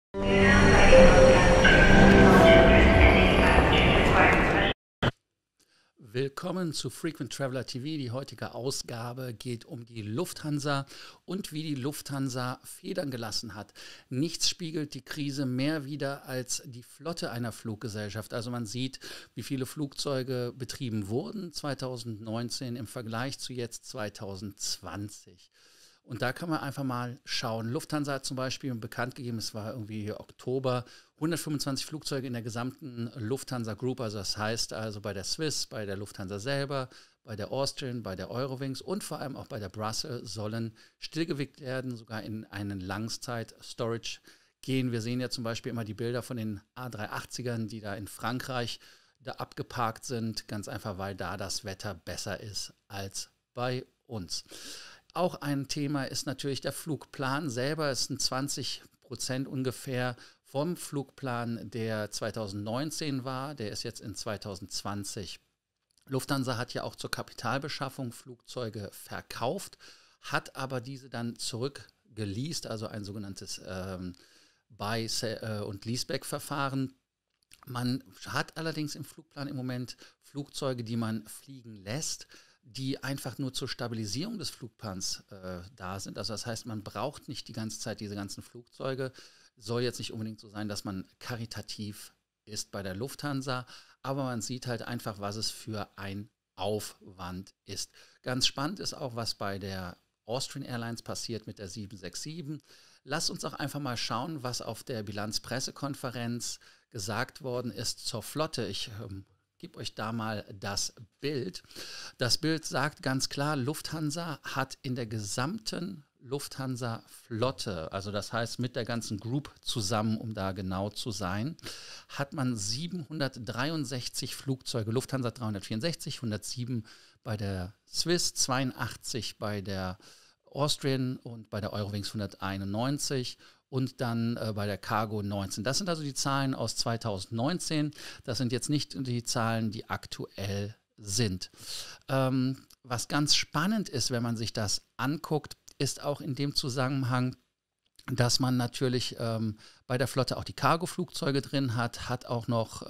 Willkommen zu Frequent Traveler TV. Die heutige Ausgabe geht um die Lufthansa und wie die Lufthansa Federn gelassen hat. Nichts spiegelt die Krise mehr wider als die Flotte einer Fluggesellschaft. Also man sieht, wie viele Flugzeuge betrieben wurden 2019 im Vergleich zu jetzt 2020. Und da kann man einfach mal schauen. Lufthansa hat zum Beispiel bekannt gegeben, es war irgendwie Oktober, 125 Flugzeuge in der gesamten Lufthansa Group. Also das heißt also bei der Swiss, bei der Lufthansa selber, bei der Austrian, bei der Eurowings und vor allem auch bei der Brussels sollen stillgelegt werden, sogar in einen Langzeit-Storage gehen. Wir sehen ja zum Beispiel immer die Bilder von den A380ern, die da in Frankreich da abgeparkt sind. Ganz einfach, weil da das Wetter besser ist als bei uns. Auch ein Thema ist natürlich der Flugplan selber. Es sind 20% ungefähr vom Flugplan, der 2019 war. Der ist jetzt in 2020. Lufthansa hat ja auch zur Kapitalbeschaffung Flugzeuge verkauft, hat aber diese dann zurückgeleast, also ein sogenanntes Buy- und Leaseback-Verfahren. Man hat allerdings im Flugplan im Moment Flugzeuge, die man fliegen lässt, die einfach nur zur Stabilisierung des Flugplans da sind. Also das heißt, man braucht nicht die ganze Zeit diese ganzen Flugzeuge. Soll jetzt nicht unbedingt so sein, dass man karitativ ist bei der Lufthansa, aber man sieht halt einfach, was es für ein Aufwand ist. Ganz spannend ist auch, was bei der Austrian Airlines passiert mit der 767. Lasst uns auch einfach mal schauen, was auf der Bilanzpressekonferenz gesagt worden ist zur Flotte. Ich gebe euch da mal das Bild. Das Bild sagt ganz klar, Lufthansa hat in der gesamten Lufthansa-Flotte, also das heißt mit der ganzen Group zusammen, um da genau zu sein, hat man 763 Flugzeuge, Lufthansa 364, 107 bei der Swiss, 82 bei der Austrian und bei der Eurowings 191 und dann bei der Cargo 19. Das sind also die Zahlen aus 2019. Das sind jetzt nicht die Zahlen, die aktuell sind. Was ganz spannend ist, wenn man sich das anguckt, ist auch in dem Zusammenhang, dass man natürlich bei der Flotte auch die Cargo-Flugzeuge drin hat auch noch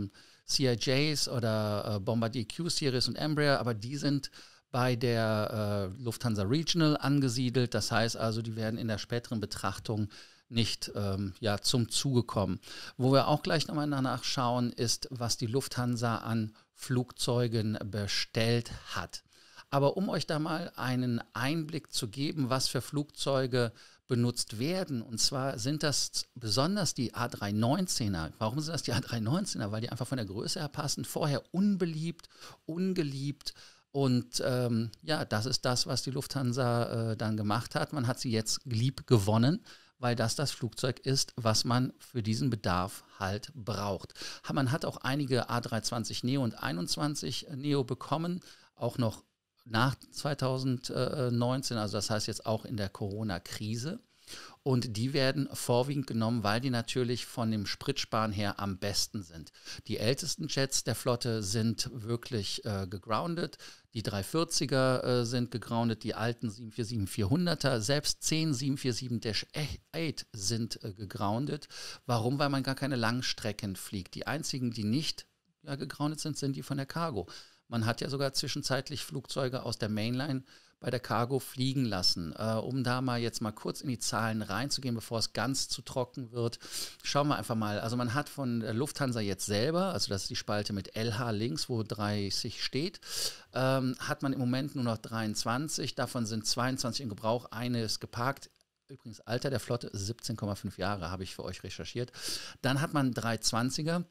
CIJs oder Bombardier Q-Series und Embraer, aber die sind bei der Lufthansa Regional angesiedelt. Das heißt also, die werden in der späteren Betrachtung nicht zum Zuge kommen. Wo wir auch gleich nochmal nachschauen, ist, was die Lufthansa an Flugzeugen bestellt hat. Aber um euch da mal einen Einblick zu geben, was für Flugzeuge benutzt werden, und zwar sind das besonders die A319er. Warum sind das die A319er? Weil die einfach von der Größe her passen. Vorher unbeliebt, ungeliebt. Und das ist das, was die Lufthansa dann gemacht hat. Man hat sie jetzt lieb gewonnen, weil das Flugzeug ist, was man für diesen Bedarf halt braucht. Man hat auch einige A320 Neo und 21 Neo bekommen, auch noch nach 2019, also das heißt jetzt auch in der Corona-Krise. Und die werden vorwiegend genommen, weil die natürlich von dem Spritsparen her am besten sind. Die ältesten Jets der Flotte sind wirklich gegroundet. Die 340er sind gegroundet, die alten 747-400er, selbst 10 747-8 sind gegroundet. Warum? Weil man gar keine Langstrecken fliegt. Die einzigen, die nicht gegroundet sind, sind die von der Cargo. Man hat ja sogar zwischenzeitlich Flugzeuge aus der Mainline bei der Cargo fliegen lassen. Um da mal jetzt mal kurz in die Zahlen reinzugehen, bevor es ganz zu trocken wird, schauen wir einfach mal. Also man hat von der Lufthansa jetzt selber, also das ist die Spalte mit LH links, wo 30 steht, hat man im Moment nur noch 23. Davon sind 22 in Gebrauch, eine ist geparkt. Übrigens Alter der Flotte 17,5 Jahre, habe ich für euch recherchiert. Dann hat man 320er.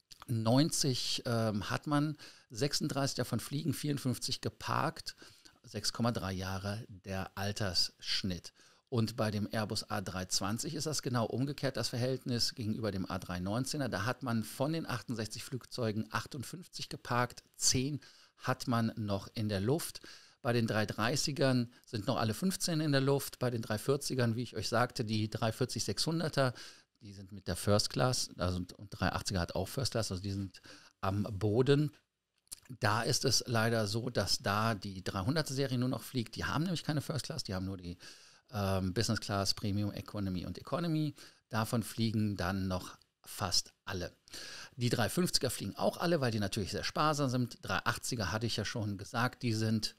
90 hat man, 36 davon fliegen, 54 geparkt, 6,3 Jahre der Altersschnitt. Und bei dem Airbus A320 ist das genau umgekehrt, das Verhältnis gegenüber dem A319er. Da hat man von den 68 Flugzeugen 58 geparkt, 10 hat man noch in der Luft. Bei den 330ern sind noch alle 15 in der Luft. Bei den 340ern, wie ich euch sagte, die 340-600er, die sind mit der First Class, also und 380er hat auch First Class, also die sind am Boden. Da ist es leider so, dass da die 300er-Serie nur noch fliegt. Die haben nämlich keine First Class, die haben nur die Business Class, Premium, Economy und Economy. Davon fliegen dann noch fast alle. Die 350er fliegen auch alle, weil die natürlich sehr sparsam sind. 380er hatte ich ja schon gesagt, die sind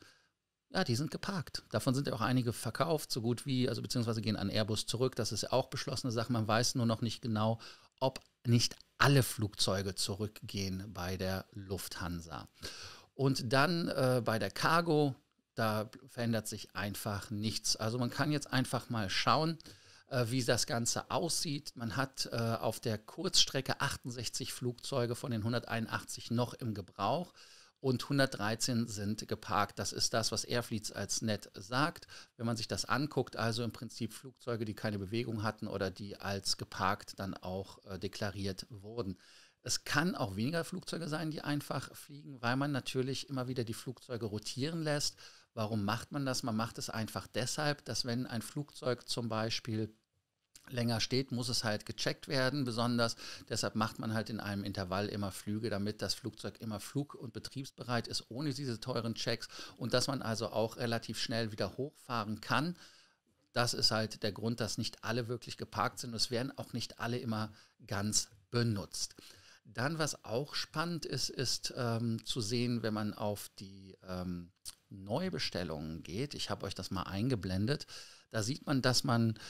geparkt. Davon sind ja auch einige verkauft, so gut wie, also beziehungsweise gehen an Airbus zurück. Das ist ja auch beschlossene Sache. Man weiß nur noch nicht genau, ob nicht alle Flugzeuge zurückgehen bei der Lufthansa. Und dann bei der Cargo, da verändert sich einfach nichts. Also man kann jetzt einfach mal schauen, wie das Ganze aussieht. Man hat auf der Kurzstrecke 68 Flugzeuge von den 181 noch im Gebrauch und 113 sind geparkt. Das ist das, was Airfleets als Net sagt. Wenn man sich das anguckt, also im Prinzip Flugzeuge, die keine Bewegung hatten oder die als geparkt dann auch deklariert wurden. Es kann auch weniger Flugzeuge sein, die einfach fliegen, weil man natürlich immer wieder die Flugzeuge rotieren lässt. Warum macht man das? Man macht es einfach deshalb, dass wenn ein Flugzeug zum Beispiel länger steht, muss es halt gecheckt werden, besonders. Deshalb macht man halt in einem Intervall immer Flüge, damit das Flugzeug immer flug- und betriebsbereit ist, ohne diese teuren Checks und dass man also auch relativ schnell wieder hochfahren kann. Das ist halt der Grund, dass nicht alle wirklich geparkt sind. Es werden auch nicht alle immer ganz benutzt. Dann, was auch spannend ist, ist zu sehen, wenn man auf die Neubestellungen geht. Ich habe euch das mal eingeblendet. Da sieht man, dass man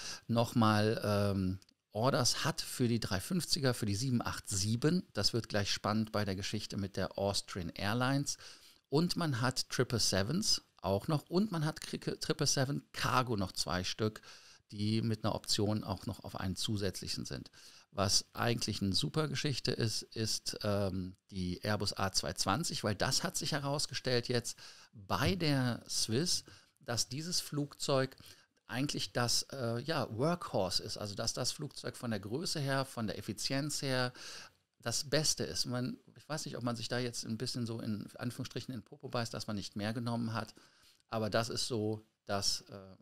nochmal Orders hat für die 350er, für die 787. Das wird gleich spannend bei der Geschichte mit der Austrian Airlines. Und man hat 777s auch noch. Und man hat 777 Cargo noch 2 Stück, die mit einer Option auch noch auf einen zusätzlichen sind. Was eigentlich eine super Geschichte ist, ist die Airbus A220, weil das hat sich herausgestellt jetzt bei der Swiss, dass dieses Flugzeug eigentlich das Workhorse ist, also dass das Flugzeug von der Größe her, von der Effizienz her das Beste ist. Ich weiß nicht, ob man sich da jetzt ein bisschen so in Anführungsstrichen in den Popo beißt, dass man nicht mehr genommen hat, aber das ist so das,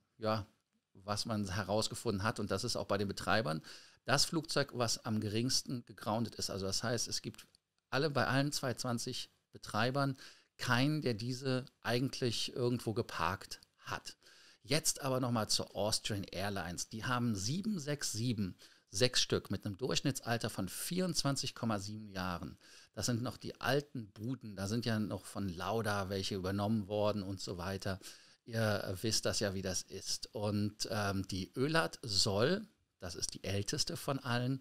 was man herausgefunden hat und das ist auch bei den Betreibern das Flugzeug, was am geringsten gegroundet ist. Also das heißt, es gibt bei allen 220 Betreibern keinen, der diese eigentlich irgendwo geparkt hat. Jetzt aber nochmal zur Austrian Airlines. Die haben 767, 6 Stück mit einem Durchschnittsalter von 24,7 Jahren. Das sind noch die alten Buden. Da sind ja noch von Lauda welche übernommen worden und so weiter. Ihr wisst das ja, wie das ist. Und die Ölat soll, das ist die älteste von allen,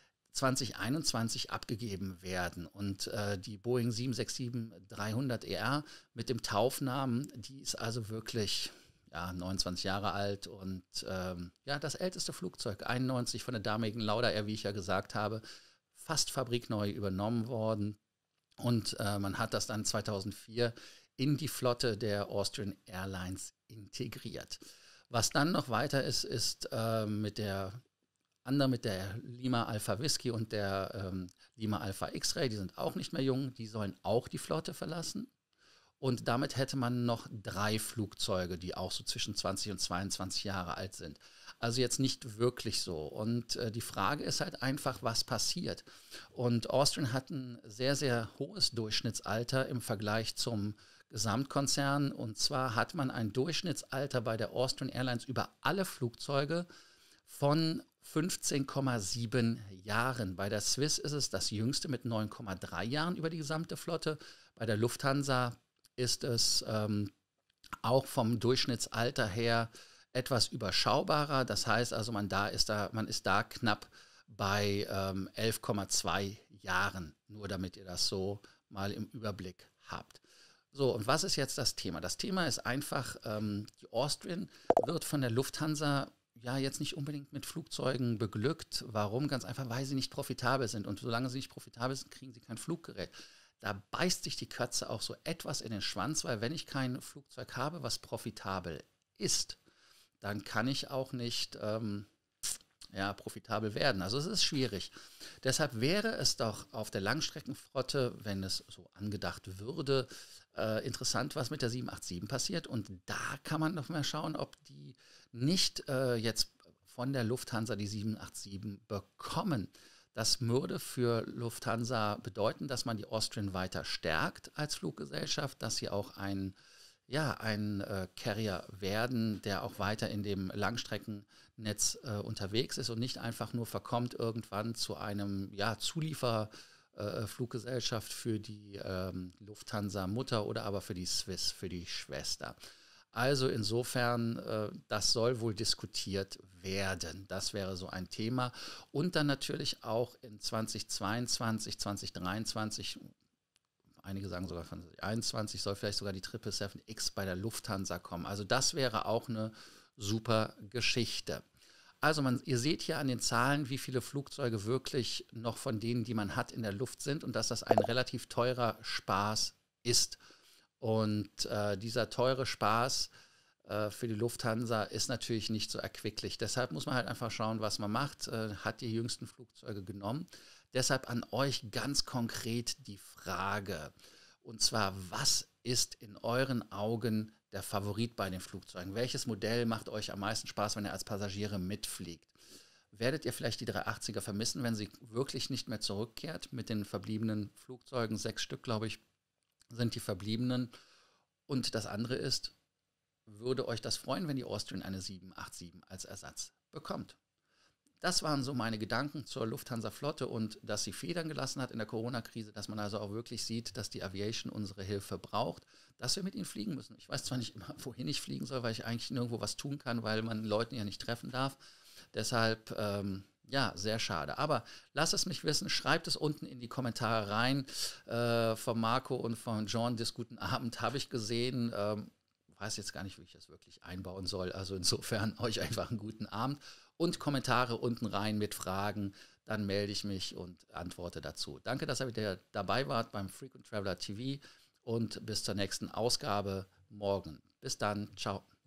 2021 abgegeben werden. Und die Boeing 767-300ER mit dem Taufnamen, die ist also wirklich 29 Jahre alt und das älteste Flugzeug, 91 von der damaligen Lauda Air, wie ich ja gesagt habe, fast fabrikneu übernommen worden. Und man hat das dann 2004 in die Flotte der Austrian Airlines integriert. Was dann noch weiter ist, ist mit der Lima Alpha Whisky und der Lima Alpha X-Ray, die sind auch nicht mehr jung, die sollen auch die Flotte verlassen. Und damit hätte man noch 3 Flugzeuge, die auch so zwischen 20 und 22 Jahre alt sind. Also jetzt nicht wirklich so. Und die Frage ist halt einfach, was passiert. Und Austrian hat ein sehr, sehr hohes Durchschnittsalter im Vergleich zum Gesamtkonzern. Und zwar hat man ein Durchschnittsalter bei der Austrian Airlines über alle Flugzeuge von 15,7 Jahren. Bei der Swiss ist es das jüngste mit 9,3 Jahren über die gesamte Flotte. Bei der Lufthansa ist es auch vom Durchschnittsalter her etwas überschaubarer. Das heißt also, man ist da knapp bei 11,2 Jahren, nur damit ihr das so mal im Überblick habt. So, und was ist jetzt das Thema? Das Thema ist einfach, die Austrian wird von der Lufthansa jetzt nicht unbedingt mit Flugzeugen beglückt. Warum? Ganz einfach, weil sie nicht profitabel sind. Und solange sie nicht profitabel sind, kriegen sie kein Fluggerät. Da beißt sich die Katze auch so etwas in den Schwanz, weil wenn ich kein Flugzeug habe, was profitabel ist, dann kann ich auch nicht profitabel werden. Also es ist schwierig. Deshalb wäre es doch auf der Langstreckenflotte, wenn es so angedacht würde, interessant, was mit der 787 passiert. Und da kann man noch mal schauen, ob die nicht jetzt von der Lufthansa die 787 bekommen. Das würde für Lufthansa bedeuten, dass man die Austrian weiter stärkt als Fluggesellschaft, dass sie auch einen ja, ein Carrier werden, der auch weiter in dem Langstreckennetz unterwegs ist und nicht einfach nur verkommt irgendwann zu einem Zulieferfluggesellschaft für die Lufthansa-Mutter oder aber für die Swiss, für die Schwester. Also insofern, das soll wohl diskutiert werden. Das wäre so ein Thema. Und dann natürlich auch in 2022, 2023, einige sagen sogar 2021, soll vielleicht sogar die 777X bei der Lufthansa kommen. Also das wäre auch eine super Geschichte. Also ihr seht hier an den Zahlen, wie viele Flugzeuge wirklich noch von denen, die man hat, in der Luft sind und dass das ein relativ teurer Spaß ist. Und dieser teure Spaß für die Lufthansa ist natürlich nicht so erquicklich. Deshalb muss man halt einfach schauen, was man macht. Hat die jüngsten Flugzeuge genommen. Deshalb an euch ganz konkret die Frage. Und zwar, was ist in euren Augen der Favorit bei den Flugzeugen? Welches Modell macht euch am meisten Spaß, wenn ihr als Passagiere mitfliegt? Werdet ihr vielleicht die 380er vermissen, wenn sie wirklich nicht mehr zurückkehrt mit den verbliebenen Flugzeugen? 6 Stück, glaube ich, sind die verbliebenen. Und das andere ist, würde euch das freuen, wenn die Austrian eine 787 als Ersatz bekommt? Das waren so meine Gedanken zur Lufthansa-Flotte und dass sie Federn gelassen hat in der Corona-Krise, dass man also auch wirklich sieht, dass die Aviation unsere Hilfe braucht, dass wir mit ihnen fliegen müssen. Ich weiß zwar nicht immer, wohin ich fliegen soll, weil ich eigentlich nirgendwo was tun kann, weil man Leuten ja nicht treffen darf. Deshalb, ja, sehr schade. Aber lasst es mich wissen, schreibt es unten in die Kommentare rein. Von Marco und von John, das guten Abend habe ich gesehen. Weiß jetzt gar nicht, wie ich das wirklich einbauen soll. Also insofern euch einfach einen guten Abend und Kommentare unten rein mit Fragen. Dann melde ich mich und antworte dazu. Danke, dass ihr wieder dabei wart beim Frequent Traveler TV und bis zur nächsten Ausgabe morgen. Bis dann. Ciao.